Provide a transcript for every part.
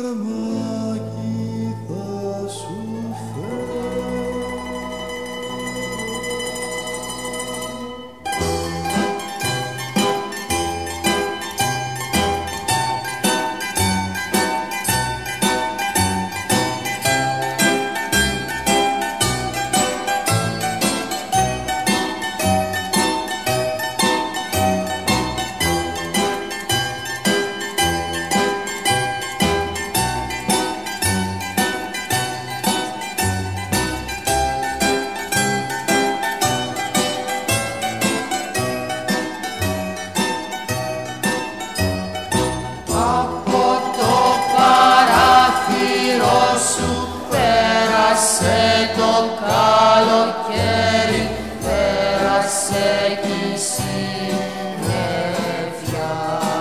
φαρμάκι θα σου φέρω. Πέρασε το καλοκαίρι, πέρασε κι η συννεφιά.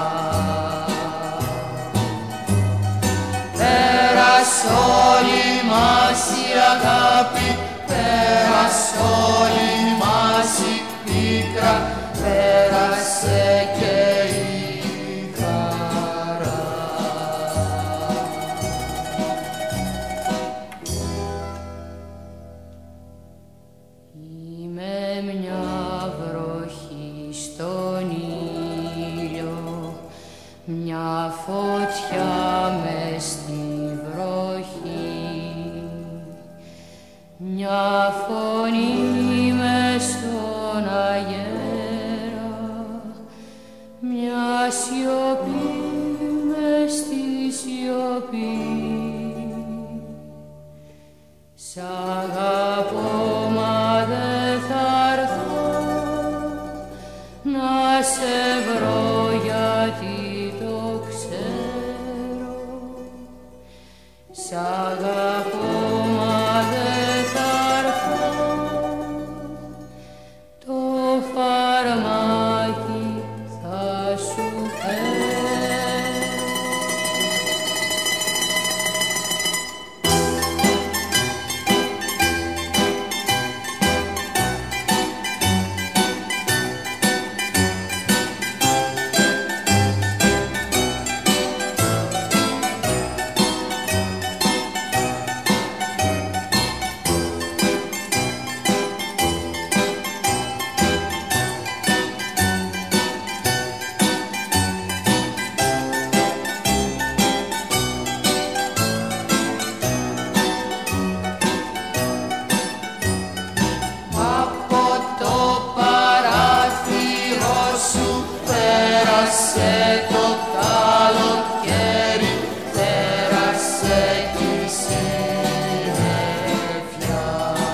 Πέρασε όλη μας η αγάπη, πέρασε όλη μας η πίκρα, πέρασε και η χαρά. Είμαι μια βροχή στον ήλιο, μια φωτιά μες στη βροχή, μια φωνή μες στον αγέρα, μια σιωπή μες στη σιωπή. Σ' αγαπώ μα δεν θα έρθω να σε βρω γιατί το ξέρω. Σ' αγαπώ μα δεν θα έρθω, το φαρμάκι θα σου φέρω. Πέρασε το καλοκαίρι, πέρασε κι η συννεφιά.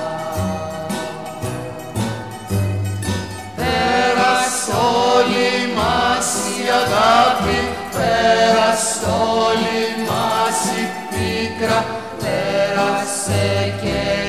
Πέρασε όλη μας η αγάπη, πέρασε όλη μας η πίκρα, πέρασε και